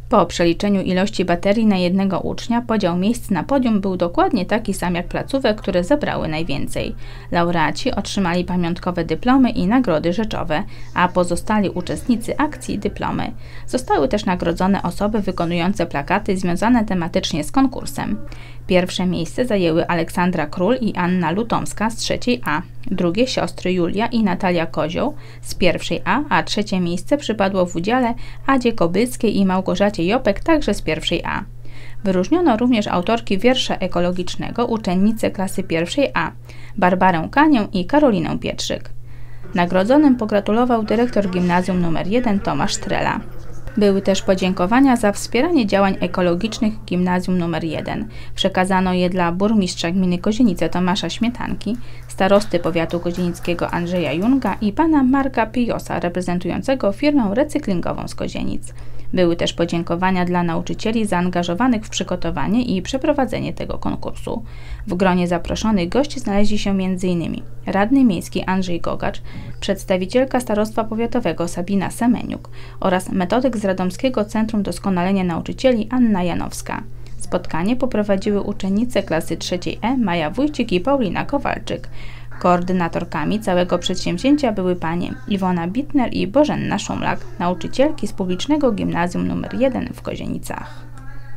Speaker 2: Po przeliczeniu ilości baterii na jednego ucznia podział miejsc na podium był dokładnie taki sam jak placówek, które zebrały najwięcej. Laureaci otrzymali pamiątkowe dyplomy i nagrody rzeczowe, a pozostali uczestnicy akcji dyplomy. Zostały też nagrodzone osoby wykonujące plakaty związane tematycznie z konkursem. Pierwsze miejsce zajęły Aleksandra Król i Anna Lutomska z 3. A, drugie siostry Julia i Natalia Kozioł z 1. A, a trzecie miejsce przypadło w udziale Adzie Kobylskiej i Małgorzacie Jopek także z 1. A. Wyróżniono również autorki wiersza ekologicznego, uczennice klasy 1. A, Barbarę Kanię i Karolinę Pietrzyk. Nagrodzonym pogratulował dyrektor gimnazjum nr 1 Tomasz Trela. Były też podziękowania za wspieranie działań ekologicznych Gimnazjum nr 1. Przekazano je dla burmistrza gminy Kozienice Tomasza Śmietanki, starosty powiatu kozienickiego Andrzeja Junga i pana Marka Pijosa, reprezentującego firmę recyklingową z Kozienic. Były też podziękowania dla nauczycieli zaangażowanych w przygotowanie i przeprowadzenie tego konkursu. W gronie zaproszonych gości znaleźli się m.in. radny miejski Andrzej Gogacz, przedstawicielka starostwa powiatowego Sabina Semeniuk oraz metodyk z Radomskiego Centrum Doskonalenia Nauczycieli Anna Janowska. Spotkanie poprowadziły uczennice klasy 3. E Maja Wójcik i Paulina Kowalczyk. Koordynatorkami całego przedsięwzięcia były panie Iwona Bitner i Bożenna Szumlak, nauczycielki z publicznego gimnazjum nr 1 w Kozienicach.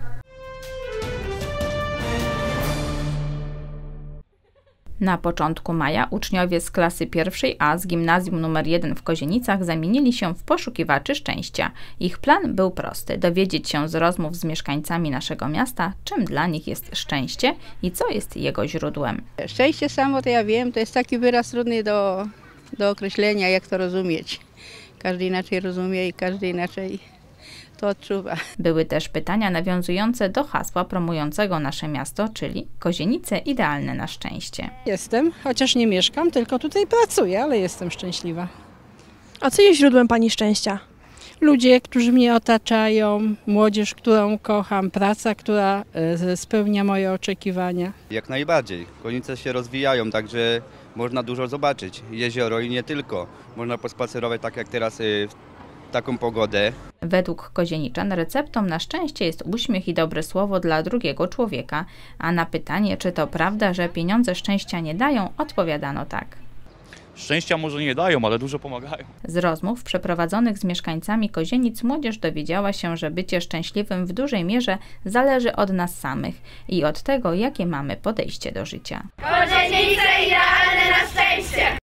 Speaker 2: Na początku maja uczniowie z klasy 1. A z gimnazjum nr 1 w Kozienicach zamienili się w poszukiwaczy szczęścia. Ich plan był prosty: dowiedzieć się z rozmów z mieszkańcami naszego miasta, czym dla nich jest szczęście i co jest jego źródłem.
Speaker 21: Szczęście samo to ja wiem, to jest taki wyraz trudny do określenia, jak to rozumieć. Każdy inaczej rozumie i każdy inaczej to odczuwa.
Speaker 2: Były też pytania nawiązujące do hasła promującego nasze miasto, czyli Kozienice idealne na szczęście.
Speaker 22: Jestem, chociaż nie mieszkam, tylko tutaj pracuję, ale jestem szczęśliwa.
Speaker 23: A co jest źródłem pani szczęścia?
Speaker 22: Ludzie, którzy mnie otaczają, młodzież, którą kocham, praca, która spełnia moje oczekiwania.
Speaker 24: Jak najbardziej. Kozienica się rozwijają, także można dużo zobaczyć. Jezioro i nie tylko. Można pospacerować tak jak teraz w taką pogodę.
Speaker 2: Według kozieniczan receptą na szczęście jest uśmiech i dobre słowo dla drugiego człowieka, a na pytanie, czy to prawda, że pieniądze szczęścia nie dają, odpowiadano tak.
Speaker 25: Szczęścia może nie dają, ale dużo pomagają.
Speaker 2: Z rozmów przeprowadzonych z mieszkańcami Kozienic młodzież dowiedziała się, że bycie szczęśliwym w dużej mierze zależy od nas samych i od tego, jakie mamy podejście do życia.
Speaker 20: Kozienice idealne na szczęście!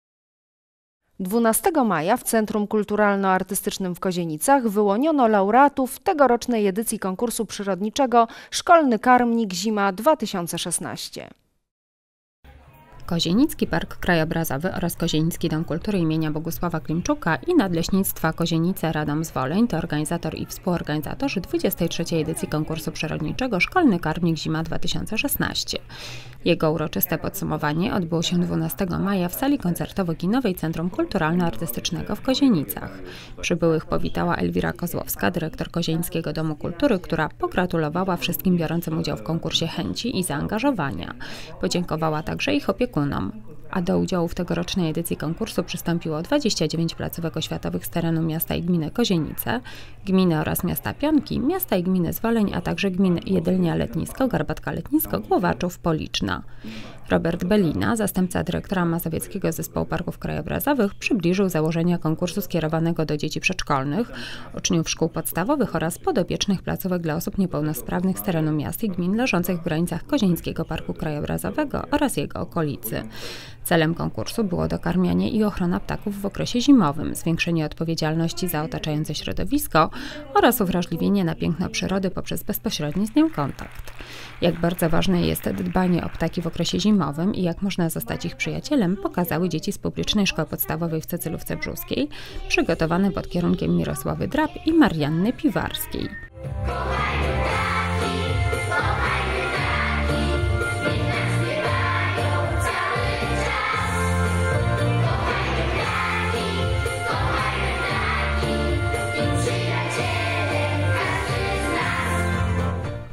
Speaker 1: 12 maja w Centrum Kulturalno-Artystycznym w Kozienicach wyłoniono laureatów tegorocznej edycji konkursu przyrodniczego Szkolny Karmnik Zima 2016.
Speaker 8: Kozienicki Park Krajobrazowy oraz Kozienicki Dom Kultury imienia Bogusława Klimczuka i Nadleśnictwa Kozienice Radom-Zwoleń to organizator i współorganizatorzy 23. edycji konkursu przyrodniczego Szkolny Karmnik Zima 2016. Jego uroczyste podsumowanie odbyło się 12 maja w sali koncertowo-kinowej Centrum Kulturalno-Artystycznego w Kozienicach. Przybyłych powitała Elwira Kozłowska, dyrektor Kozienickiego Domu Kultury, która pogratulowała wszystkim biorącym udział w konkursie chęci i zaangażowania. Podziękowała także ich opiekunom. A do udziału w tegorocznej edycji konkursu przystąpiło 29 placówek oświatowych z terenu miasta i gminy Kozienice, gminy oraz miasta Pionki, miasta i gminy Zwoleń, a także gminy Jedylnia Letnisko, Garbatka Letnisko, Głowaczów, Policzna. Robert Belina, zastępca dyrektora Mazowieckiego Zespołu Parków Krajobrazowych, przybliżył założenia konkursu skierowanego do dzieci przedszkolnych, uczniów szkół podstawowych oraz podopiecznych placówek dla osób niepełnosprawnych z terenu miast i gmin leżących w granicach Kozienickiego Parku Krajobrazowego oraz jego okolicy. Celem konkursu było dokarmianie i ochrona ptaków w okresie zimowym, zwiększenie odpowiedzialności za otaczające środowisko oraz uwrażliwienie na piękno przyrody poprzez bezpośredni z nią kontakt. Jak bardzo ważne jest dbanie o ptaki w okresie zimowym i jak można zostać ich przyjacielem, pokazały dzieci z publicznej szkoły podstawowej w Cecylówce Brzuskiej, przygotowane pod kierunkiem Mirosławy Drab i Marianny Piwarskiej.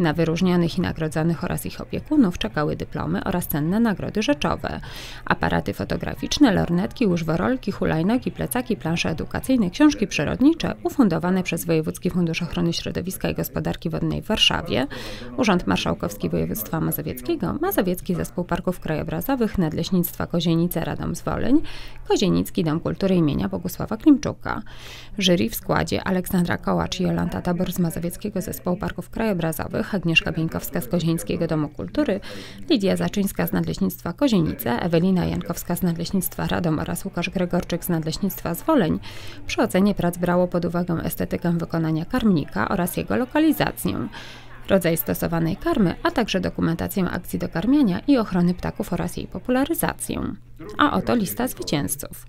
Speaker 8: Na wyróżnionych i nagrodzonych oraz ich opiekunów czekały dyplomy oraz cenne nagrody rzeczowe. Aparaty fotograficzne, lornetki, łyżworolki, hulajnogi, plecaki, plansze edukacyjne, książki przyrodnicze ufundowane przez Wojewódzki Fundusz Ochrony Środowiska i Gospodarki Wodnej w Warszawie, Urząd Marszałkowski Województwa Mazowieckiego, Mazowiecki Zespół Parków Krajobrazowych, Nadleśnictwa Kozienice Radom Zwoleń, Kozienicki Dom Kultury imienia Bogusława Klimczuka. Jury w składzie Aleksandra Kołacz i Jolanta Tabor z Mazowieckiego Zespołu Parków Krajobrazowych, Agnieszka Bieńkowska z Kozieńskiego Domu Kultury, Lidia Zaczyńska z Nadleśnictwa Kozienice, Ewelina Jankowska z Nadleśnictwa Radom oraz Łukasz Gregorczyk z Nadleśnictwa Zwoleń przy ocenie prac brało pod uwagę estetykę wykonania karmnika oraz jego lokalizację, rodzaj stosowanej karmy, a także dokumentację akcji dokarmiania i ochrony ptaków oraz jej popularyzację. A oto lista zwycięzców.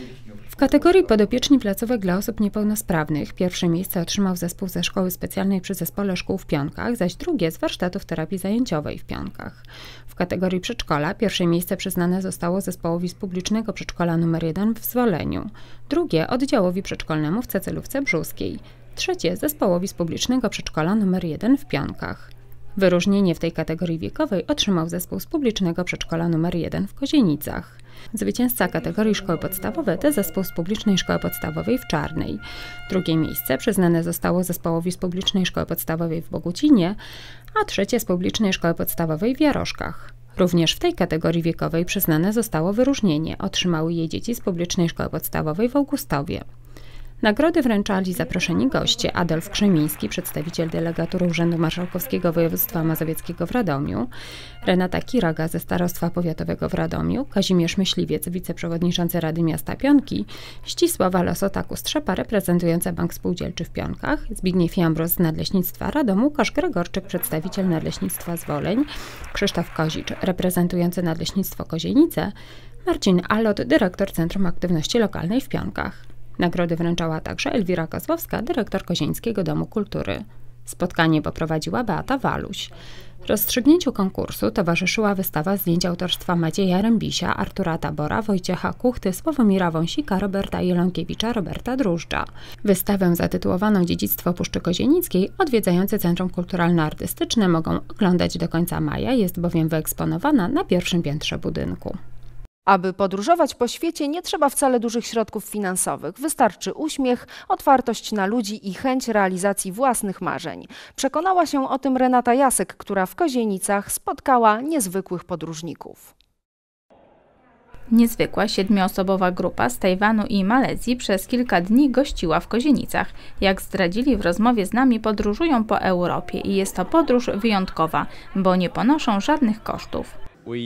Speaker 8: W kategorii podopieczni placówek dla osób niepełnosprawnych pierwsze miejsce otrzymał zespół ze Szkoły Specjalnej przy Zespole Szkół w Pionkach, zaś drugie z warsztatów terapii zajęciowej w Pionkach. W kategorii przedszkola pierwsze miejsce przyznane zostało zespołowi z publicznego przedszkola nr 1 w Zwoleniu, drugie oddziałowi przedszkolnemu w Cecelówce Brzuskiej, trzecie zespołowi z publicznego przedszkola nr 1 w Pionkach. Wyróżnienie w tej kategorii wiekowej otrzymał zespół z publicznego przedszkola nr 1 w Kozienicach. Zwycięzca kategorii szkoły podstawowe to zespół z publicznej szkoły podstawowej w Czarnej. Drugie miejsce przyznane zostało zespołowi z publicznej szkoły podstawowej w Bogucinie, a trzecie z publicznej szkoły podstawowej w Jaroszkach. Również w tej kategorii wiekowej przyznane zostało wyróżnienie. Otrzymały je dzieci z publicznej szkoły podstawowej w Augustowie. Nagrody wręczali zaproszeni goście: Adolf Krzemiński, przedstawiciel delegatury Urzędu Marszałkowskiego Województwa Mazowieckiego w Radomiu, Renata Kiraga ze Starostwa Powiatowego w Radomiu, Kazimierz Myśliwiec, wiceprzewodniczący Rady Miasta Pionki, Ścisława Losota-Kustrzepa, reprezentująca Bank Spółdzielczy w Pionkach, Zbigniew Jambros z Nadleśnictwa Radom, Łukasz Gregorczyk, przedstawiciel Nadleśnictwa Zwoleń, Krzysztof Kozicz, reprezentujący Nadleśnictwo Kozienice, Marcin Alot, dyrektor Centrum Aktywności Lokalnej w Pionkach. Nagrody wręczała także Elwira Kozłowska, dyrektor Kozieńskiego Domu Kultury. Spotkanie poprowadziła Beata Waluś. Rozstrzygnięciu konkursu towarzyszyła wystawa zdjęć autorstwa Macieja Rębisia, Artura Tabora, Wojciecha Kuchty, Sławomira Wąsika, Roberta Jelonkiewicza, Roberta Drużdża. Wystawę zatytułowaną Dziedzictwo Puszczy Kozienickiej odwiedzający Centrum Kulturalno-Artystyczne mogą oglądać do końca maja, jest bowiem wyeksponowana na pierwszym piętrze budynku.
Speaker 1: Aby podróżować po świecie, nie trzeba wcale dużych środków finansowych. Wystarczy uśmiech, otwartość na ludzi i chęć realizacji własnych marzeń. Przekonała się o tym Renata Jasek, która w Kozienicach spotkała niezwykłych podróżników.
Speaker 2: Niezwykła 7-osobowa grupa z Tajwanu i Malezji przez kilka dni gościła w Kozienicach. Jak zdradzili w rozmowie z nami, podróżują po Europie i jest to podróż wyjątkowa, bo nie ponoszą żadnych kosztów.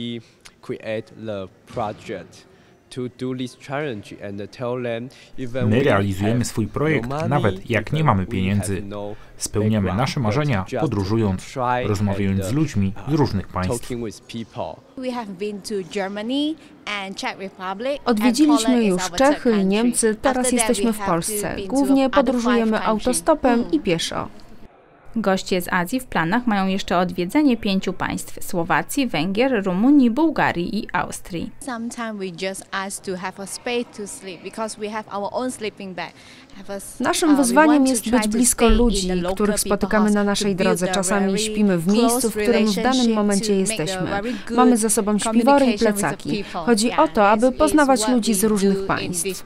Speaker 3: My realizujemy swój projekt, nawet jak nie mamy pieniędzy. Spełniamy nasze marzenia, podróżując, rozmawiając z ludźmi z różnych państw.
Speaker 1: Odwiedziliśmy już Czechy i Niemcy, teraz jesteśmy w Polsce. Głównie podróżujemy autostopem i pieszo.
Speaker 2: Goście z Azji w planach mają jeszcze odwiedzenie 5 państw: Słowacji, Węgier, Rumunii, Bułgarii i Austrii.
Speaker 1: Naszym wyzwaniem jest być blisko ludzi, których spotykamy na naszej drodze. Czasami śpimy w miejscu, w którym w danym momencie jesteśmy. Mamy ze sobą śpiwory i plecaki. Chodzi o to, aby poznawać ludzi z różnych państw.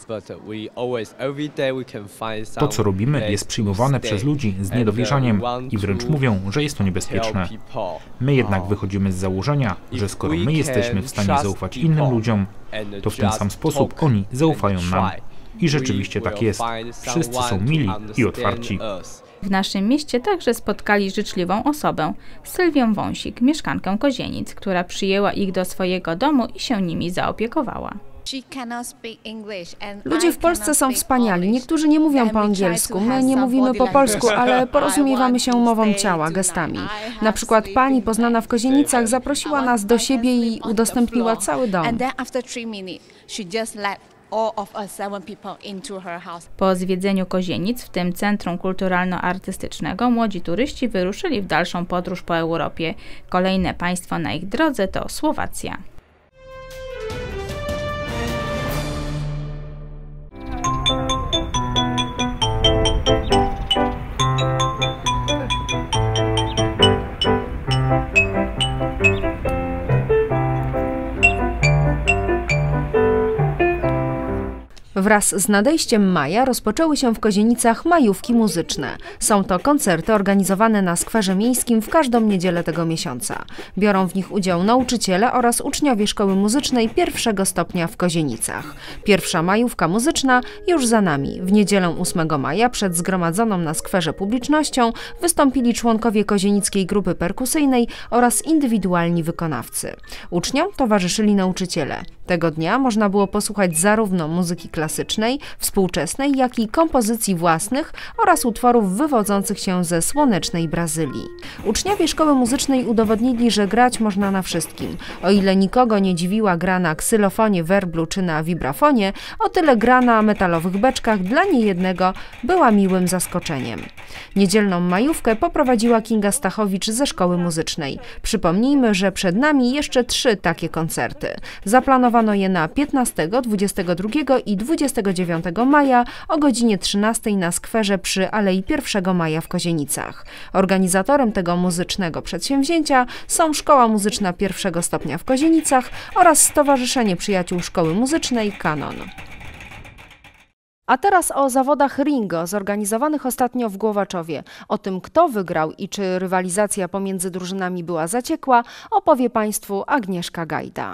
Speaker 3: To, co robimy, jest przyjmowane przez ludzi z niedowierzaniem i wręcz mówią, że jest to niebezpieczne. My jednak wychodzimy z założenia, że skoro my jesteśmy w stanie zaufać innym ludziom, to w ten sam sposób oni zaufają nam. I rzeczywiście tak jest. Wszyscy są mili i otwarci.
Speaker 2: W naszym mieście także spotkali życzliwą osobę, Sylwię Wąsik, mieszkankę Kozienic, która przyjęła ich do swojego domu i się nimi zaopiekowała.
Speaker 1: Ludzie w Polsce są wspaniali. Niektórzy nie mówią po angielsku, my nie mówimy po polsku, ale porozumiewamy się mową ciała, gestami. Na przykład pani poznana w Kozienicach zaprosiła nas do siebie i udostępniła cały dom.
Speaker 2: Po zwiedzeniu Kozienic, w tym Centrum Kulturalno-Artystycznego, młodzi turyści wyruszyli w dalszą podróż po Europie. Kolejne państwo na ich drodze to Słowacja.
Speaker 1: Wraz z nadejściem maja rozpoczęły się w Kozienicach majówki muzyczne. Są to koncerty organizowane na skwerze miejskim w każdą niedzielę tego miesiąca. Biorą w nich udział nauczyciele oraz uczniowie szkoły muzycznej pierwszego stopnia w Kozienicach. Pierwsza majówka muzyczna już za nami. W niedzielę 8 maja przed zgromadzoną na skwerze publicznością wystąpili członkowie kozienickiej grupy perkusyjnej oraz indywidualni wykonawcy. Uczniom towarzyszyli nauczyciele. Tego dnia można było posłuchać zarówno muzyki klasycznej, współczesnej, jak i kompozycji własnych oraz utworów wywodzących się ze słonecznej Brazylii. Uczniowie szkoły muzycznej udowodnili, że grać można na wszystkim. O ile nikogo nie dziwiła gra na ksylofonie, werblu czy na wibrafonie, o tyle gra na metalowych beczkach dla niejednego była miłym zaskoczeniem. Niedzielną majówkę poprowadziła Kinga Stachowicz ze szkoły muzycznej. Przypomnijmy, że przed nami jeszcze 3 takie koncerty. Zaplanowano je na 15, 22 i 29 maja o godzinie 13 na skwerze przy Alei 1 Maja w Kozienicach. Organizatorem tego muzycznego przedsięwzięcia są Szkoła Muzyczna pierwszego stopnia w Kozienicach oraz Stowarzyszenie Przyjaciół Szkoły Muzycznej Kanon. A teraz o zawodach Ringo zorganizowanych ostatnio w Głowaczowie. O tym, kto wygrał i czy rywalizacja pomiędzy drużynami była zaciekła, opowie Państwu Agnieszka Gajda.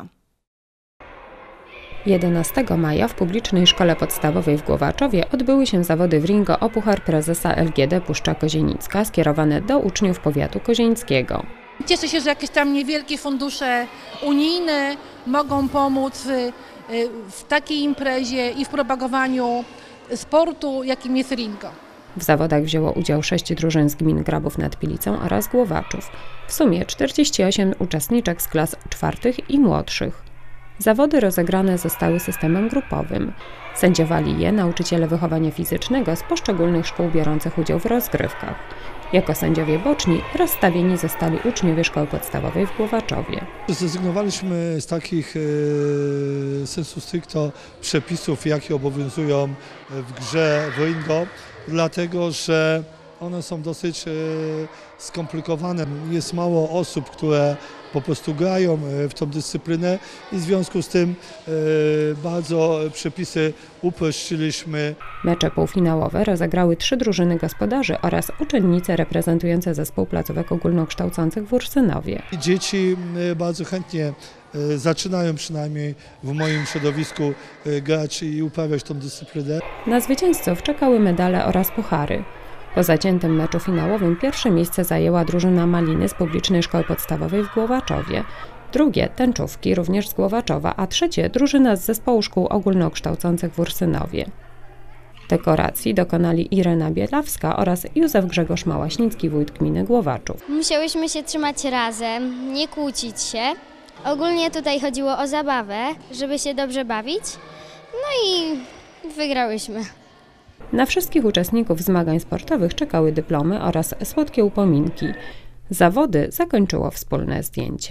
Speaker 8: 11 maja w publicznej szkole podstawowej w Głowaczowie odbyły się zawody w Ringo o Puchar Prezesa LGD Puszcza Kozienicka skierowane do uczniów powiatu kozienickiego.
Speaker 4: Cieszę się, że jakieś tam niewielkie fundusze unijne mogą pomóc w takiej imprezie i w propagowaniu sportu, jakim jest Ringo.
Speaker 8: W zawodach wzięło udział 6 drużyn z gmin Grabów nad Pilicą oraz Głowaczów. W sumie 48 uczestniczek z klas 4. i młodszych. Zawody rozegrane zostały systemem grupowym. Sędziowali je nauczyciele wychowania fizycznego z poszczególnych szkół biorących udział w rozgrywkach. Jako sędziowie boczni rozstawieni zostali uczniowie szkoły podstawowej w Głowaczowie.
Speaker 5: Zrezygnowaliśmy z takich sensu stricto przepisów, jakie obowiązują w grze w Ringo, dlatego że one są dosyć skomplikowane. Jest mało osób, które po prostu grają w tą dyscyplinę i w związku z tym bardzo przepisy uprościliśmy.
Speaker 8: Mecze półfinałowe rozegrały 3 drużyny gospodarzy oraz uczennice reprezentujące zespół placówek ogólnokształcących w Ursynowie.
Speaker 5: Dzieci bardzo chętnie zaczynają przynajmniej w moim środowisku grać i uprawiać tą dyscyplinę.
Speaker 8: Na zwycięzców czekały medale oraz puchary. Po zaciętym meczu finałowym pierwsze miejsce zajęła drużyna Maliny z publicznej szkoły podstawowej w Głowaczowie. Drugie tęczówki również z Głowaczowa, a trzecie drużyna z zespołu szkół ogólnokształcących w Ursynowie. Dekoracji dokonali Irena Bielawska oraz Józef Grzegorz Małaśnicki, wójt gminy Głowaczów.
Speaker 15: Musiałyśmy się trzymać razem, nie kłócić się. Ogólnie tutaj chodziło o zabawę, żeby się dobrze bawić. No i wygrałyśmy.
Speaker 8: Na wszystkich uczestników zmagań sportowych czekały dyplomy oraz słodkie upominki. Zawody zakończyło wspólne zdjęcie.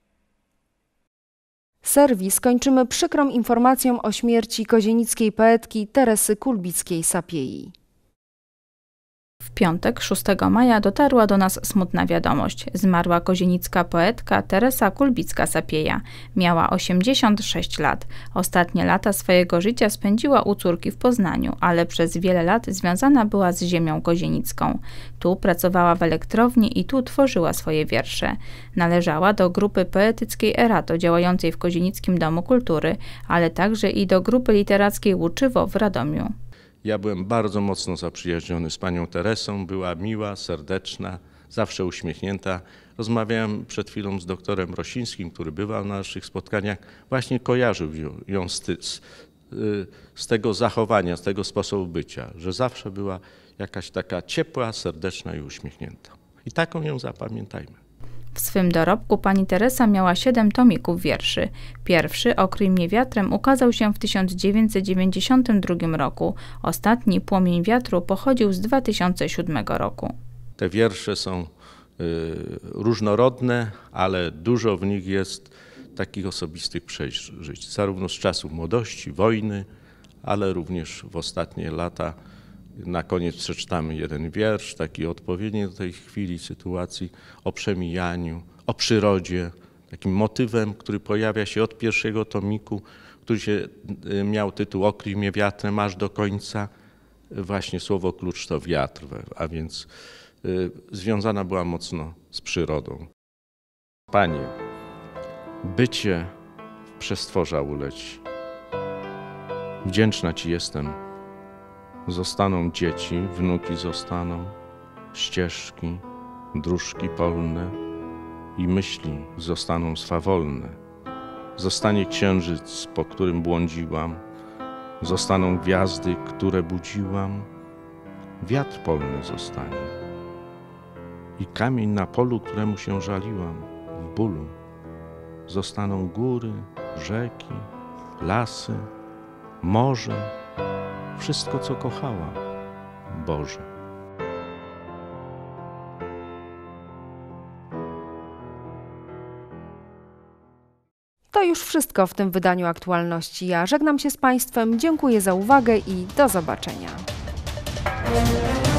Speaker 1: Serwis kończymy przykrą informacją o śmierci kozienickiej poetki Teresy Kulbickiej-Sapiei.
Speaker 2: W piątek, 6 maja, dotarła do nas smutna wiadomość. Zmarła kozienicka poetka Teresa Kulbicka-Sapieja. Miała 86 lat. Ostatnie lata swojego życia spędziła u córki w Poznaniu, ale przez wiele lat związana była z ziemią kozienicką. Tu pracowała w elektrowni i tu tworzyła swoje wiersze. Należała do grupy poetyckiej Erato, działającej w Kozienickim Domu Kultury, ale także i do grupy literackiej Łuczywo w Radomiu.
Speaker 6: Ja byłem bardzo mocno zaprzyjaźniony z panią Teresą, była miła, serdeczna, zawsze uśmiechnięta. Rozmawiałem przed chwilą z doktorem Rosińskim, który bywał na naszych spotkaniach, właśnie kojarzył ją z tego zachowania, z tego sposobu bycia, że zawsze była jakaś taka ciepła, serdeczna i uśmiechnięta. I taką ją zapamiętajmy.
Speaker 2: W swym dorobku pani Teresa miała 7 tomików wierszy. Pierwszy, Okryj mnie wiatrem, ukazał się w 1992 roku. Ostatni, Płomień wiatru, pochodził z 2007 roku.
Speaker 6: Te wiersze są różnorodne, ale dużo w nich jest takich osobistych przeżyć, zarówno z czasów młodości, wojny, ale również w ostatnie lata. Na koniec przeczytamy jeden wiersz, taki odpowiedni do tej chwili, sytuacji, o przemijaniu, o przyrodzie, takim motywem, który pojawia się od pierwszego tomiku który miał tytuł Okryj mnie wiatrem aż do końca. Właśnie słowo klucz to wiatr, a więc związana była mocno z przyrodą. Panie, bycie w przestworza uleci. Wdzięczna Ci jestem. Zostaną dzieci, wnuki zostaną, ścieżki, dróżki polne i myśli zostaną swawolne. Zostanie księżyc, po którym błądziłam, zostaną gwiazdy, które budziłam, wiatr polny zostanie i kamień na polu, któremu się żaliłam w bólu. Zostaną góry, rzeki, lasy, morze, wszystko, co kochałam, Boże.
Speaker 1: To już wszystko w tym wydaniu Aktualności. Ja żegnam się z Państwem, dziękuję za uwagę i do zobaczenia.